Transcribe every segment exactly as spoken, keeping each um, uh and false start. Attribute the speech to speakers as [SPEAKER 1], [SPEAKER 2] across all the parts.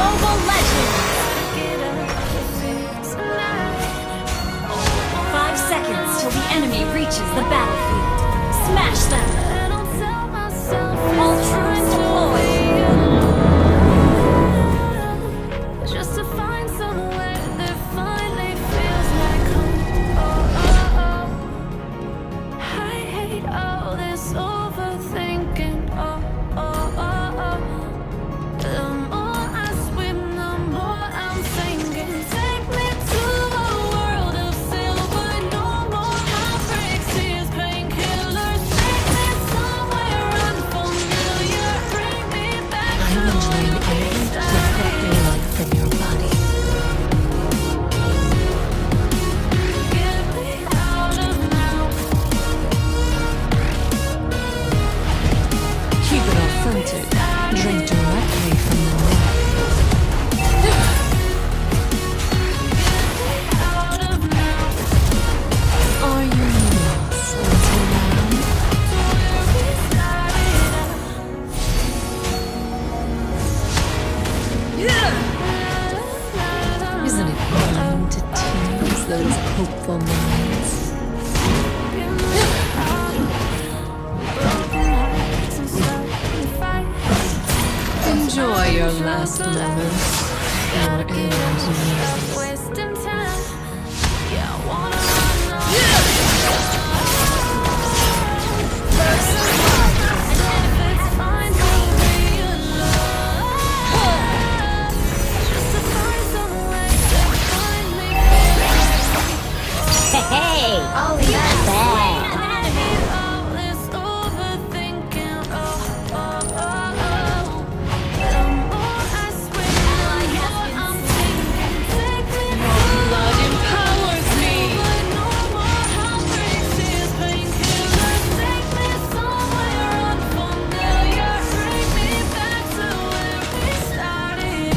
[SPEAKER 1] Mobile Legends! Five seconds till the enemy reaches the battlefield. Smash them! All troops deployed!
[SPEAKER 2] Just to find somewhere that finally feels like home. Oh, oh, oh. I hate all this overthinking. Oh, oh, oh, oh. The more I swim, the more I'm sinking. Take me to a world of silver. No more heartbreaks, tears, painkillers. Take me somewhere unfamiliar. Bring me back
[SPEAKER 3] I
[SPEAKER 2] to
[SPEAKER 3] will
[SPEAKER 2] where
[SPEAKER 3] drain
[SPEAKER 2] we
[SPEAKER 3] every
[SPEAKER 2] started.
[SPEAKER 3] perfect blood from your body.
[SPEAKER 2] Get me out of now.
[SPEAKER 3] Keep it authentic. Drink directly from the milk.
[SPEAKER 2] Out of now.
[SPEAKER 3] Are you lost until now?
[SPEAKER 2] Where we started.
[SPEAKER 3] Isn't it fun to tease those hopeful minds? Enjoy your last moments. Your end nears.
[SPEAKER 2] Wasting time. Yeah, I wanna run on. First blood. And if it's fine to be alone, just to find some way to find me.
[SPEAKER 1] Hey! Oh, not bad!
[SPEAKER 2] All this overthinking. Oh, oh, oh, oh. The more I swim, the more I'm sinking. Take me
[SPEAKER 3] Blood empowers me.
[SPEAKER 2] no more heartbreaks, tears, painkillers. Take me somewhere unfamiliar. Bring me back to where we started.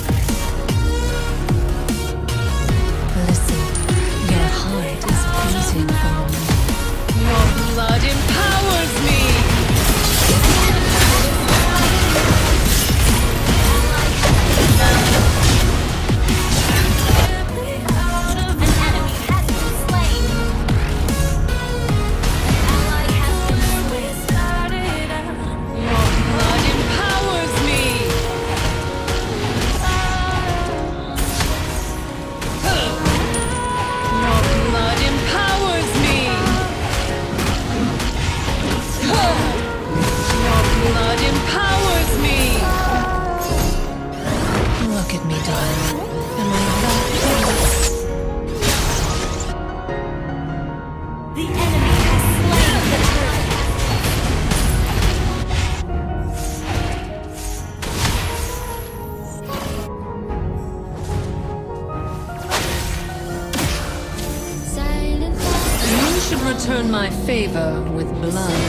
[SPEAKER 3] Listen, your heart is beating for me. Your blood empowers me.
[SPEAKER 2] Get me out of
[SPEAKER 1] An enemy has been slain! Ally has been
[SPEAKER 2] where we started.
[SPEAKER 3] Your blood empowers me. Your blood empowers me. Your blood empowers me. Look at me, darling. Am I that close?
[SPEAKER 1] The enemy has slain the turtle!
[SPEAKER 2] Silent
[SPEAKER 3] You should return my favor with blood.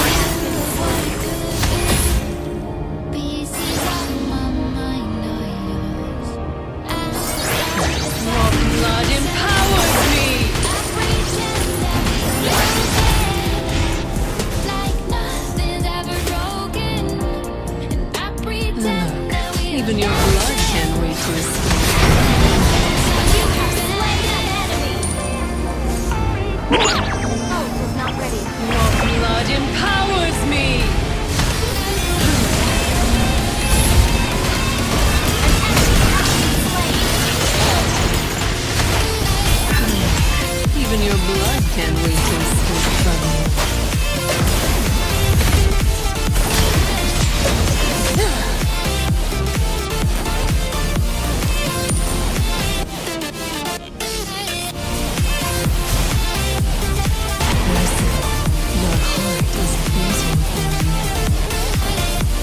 [SPEAKER 2] pieces of my mind are yours.
[SPEAKER 3] Your blood empowers me.
[SPEAKER 2] Like nothing's ever broken. And I pretend
[SPEAKER 3] Look,
[SPEAKER 2] that we
[SPEAKER 3] even your blood can't wait to escape.
[SPEAKER 1] You have slain an enemy! Ult is not ready.
[SPEAKER 3] Your blood empowers me. Even your blood can't wait to escape from you. Listen, your heart is beating for me.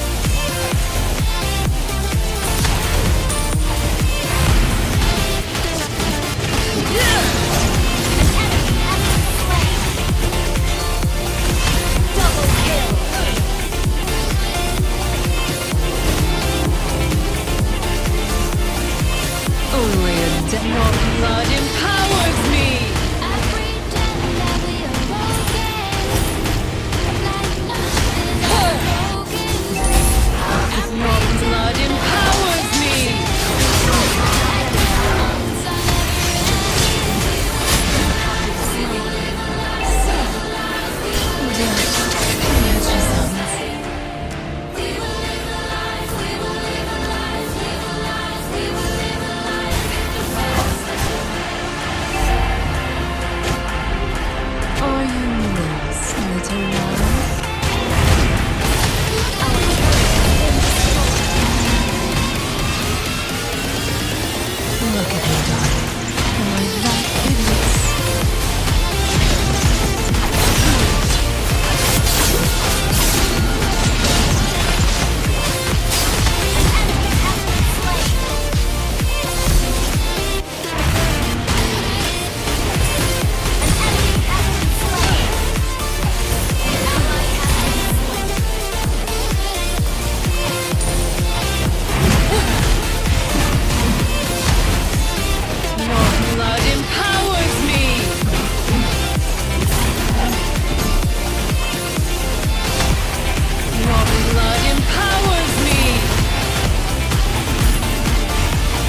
[SPEAKER 1] Double kill!
[SPEAKER 3] Only a dead. Your blood empowers me.
[SPEAKER 2] I pretend that we are broken. Like nothing's ever broken.
[SPEAKER 3] Your blood empowers me.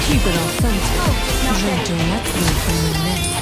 [SPEAKER 3] Keep it authentic. Drink directly from the nest.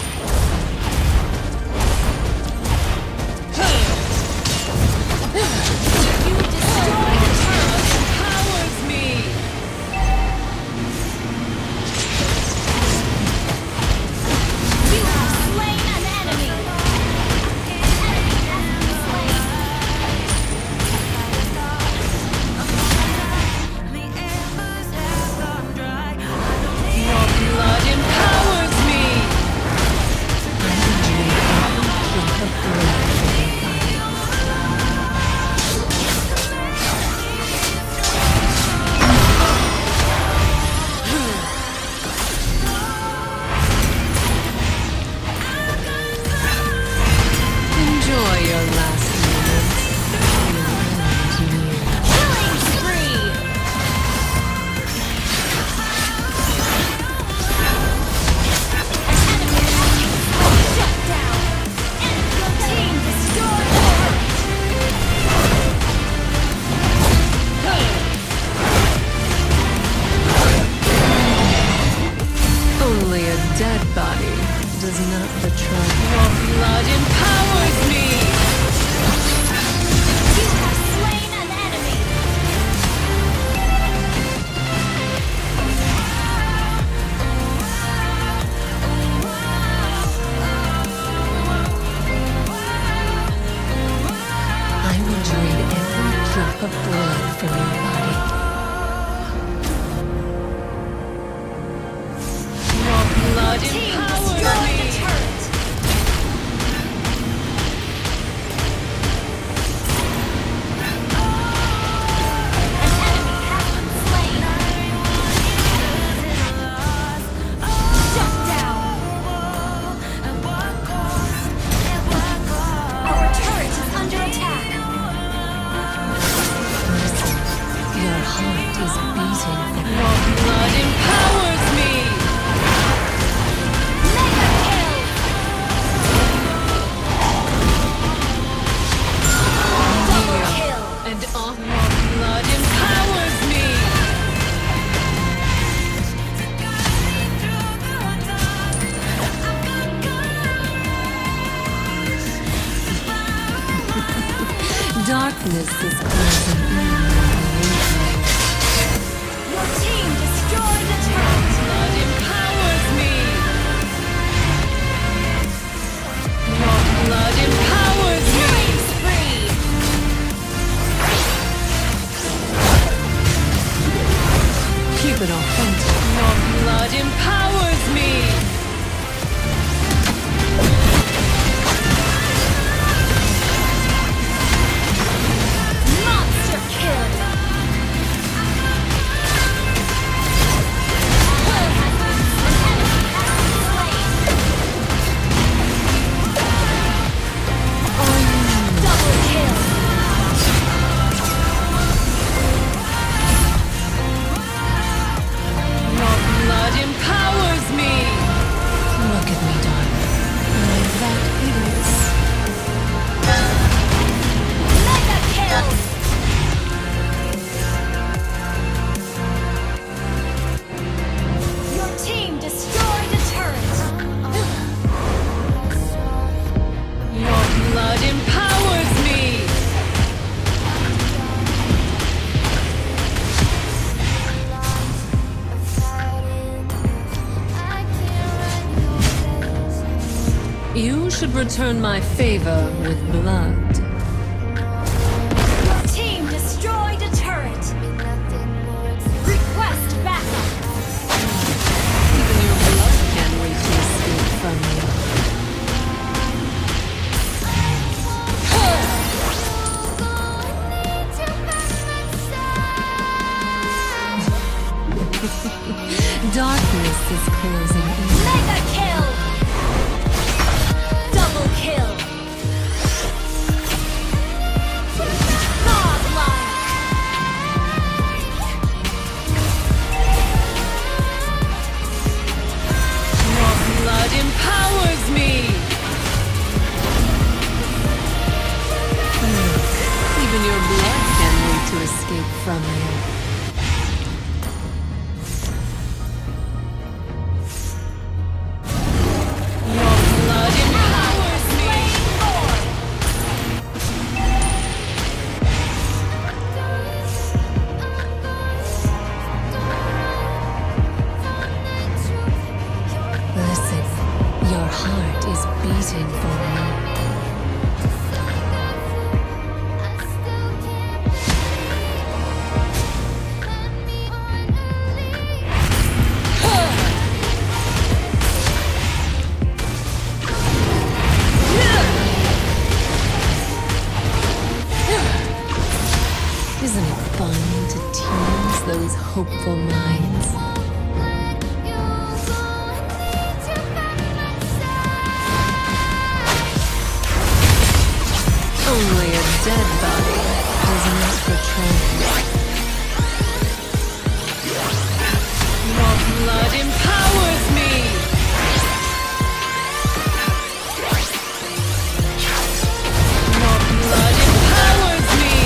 [SPEAKER 3] Of blood from your body. Your blood empowers me. Darkness is closing in.
[SPEAKER 1] Your team destroyed the turret.
[SPEAKER 3] Blood empowers me. Your blood empowers me.
[SPEAKER 1] Killing spree.
[SPEAKER 3] Keep it authentic. Your blood empowers me. You should return my favor with blood.
[SPEAKER 1] Your team destroyed a turret. Request backup.
[SPEAKER 3] Even your blood can't wait to escape from you. Darkness is closing in.
[SPEAKER 1] Mega kill. Double kill. Godlike.
[SPEAKER 3] Your blood empowers me. Even your blood can't wait to escape from you. beating for me. Isn't it fun to tease those hopeful minds? Only a dead body does not betray me. Your blood empowers me! Your blood empowers me!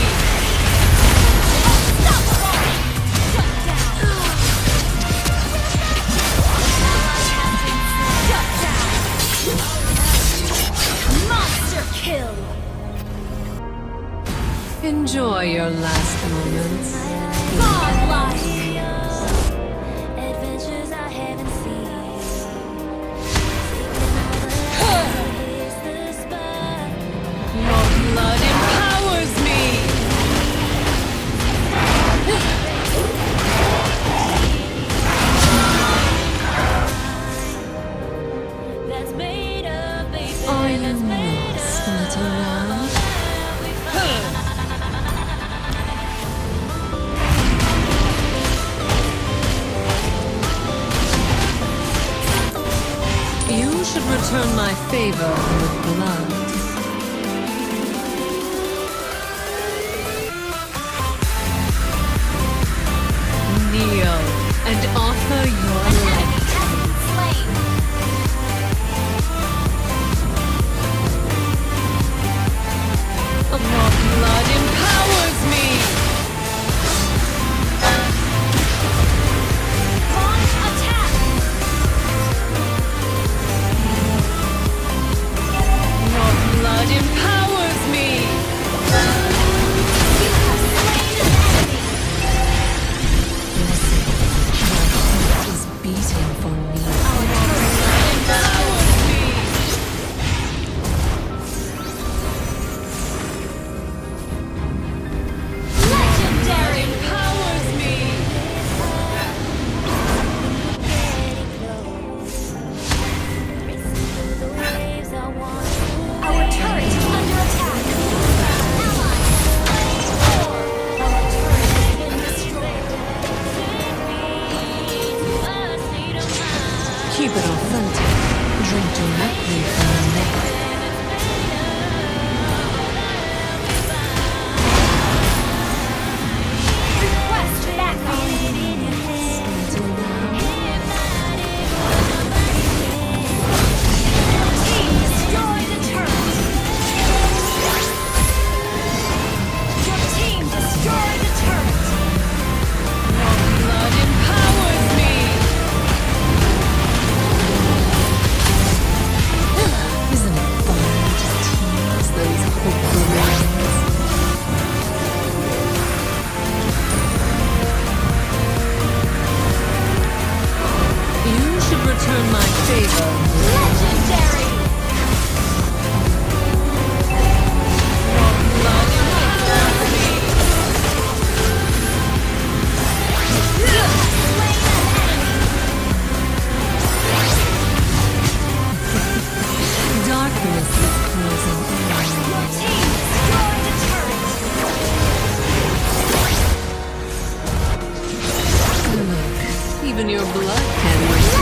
[SPEAKER 1] Monster kill!
[SPEAKER 3] Enjoy your last moments.
[SPEAKER 1] Godlike!
[SPEAKER 2] Adventures I haven't seen. Here's the spot.
[SPEAKER 3] Your blood empowers me!
[SPEAKER 2] That's made of baby.
[SPEAKER 3] Are you
[SPEAKER 2] That's made
[SPEAKER 3] lost,
[SPEAKER 2] of
[SPEAKER 3] little lamb? You should return my favor with blood. Kneel and offer your life.
[SPEAKER 1] Slain!
[SPEAKER 3] Your blood empowers me!
[SPEAKER 1] Launch attack!
[SPEAKER 3] Your blood empowers me!
[SPEAKER 1] You have slain an enemy!
[SPEAKER 3] Listen, my heart is beating for me.
[SPEAKER 1] Our turret
[SPEAKER 3] Empowers me!
[SPEAKER 1] legendary!
[SPEAKER 3] Empowers me!
[SPEAKER 2] The waves I want.
[SPEAKER 1] Our turret is under attack! Ally! Our turret has been destroyed!
[SPEAKER 3] Keep it authentic. Drink directly from the neck.
[SPEAKER 1] Request backup!
[SPEAKER 3] Little lamb.
[SPEAKER 1] Team destroy the turret! Your team destroy the turret!
[SPEAKER 3] Blood empowers me! Isn't it fun to tease those hopeful minds? You should return my favor.
[SPEAKER 1] Legendary!
[SPEAKER 3] Blood empowers me!
[SPEAKER 1] Slain an enemy!
[SPEAKER 3] Darkness is closing
[SPEAKER 1] Your
[SPEAKER 3] in.
[SPEAKER 1] team destroyed the turret!
[SPEAKER 3] Look, even your blood can